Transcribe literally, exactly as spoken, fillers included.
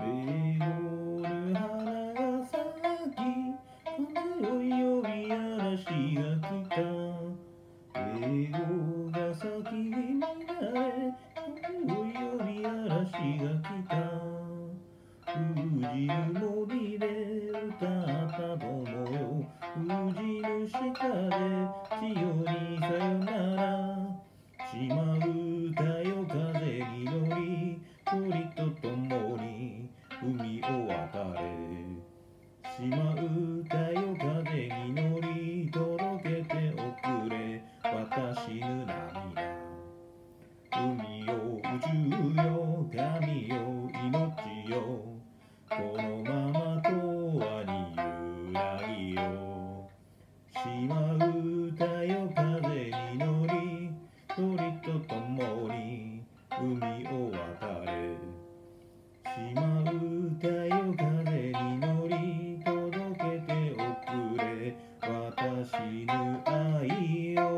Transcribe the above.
えごる花が咲き風を呼び嵐が来た英語が咲き乱れ風を呼び嵐が来た封じる森で歌った友よ封じる鹿で千代にさよなら島唄よ風に乗り鳥と共に海を渡れ島唄よ風に乗り届けておくれ私ぬ涙海よ宇宙よ神よ命よこのまま永遠に揺らぎよ島唄よ風に乗り鳥と共に海を渡れ島唄よ風に乗り届けておくれ私ぬ愛よ